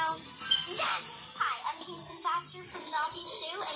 Yes! Hi, I'm Kingston Foster from Zombie Stew,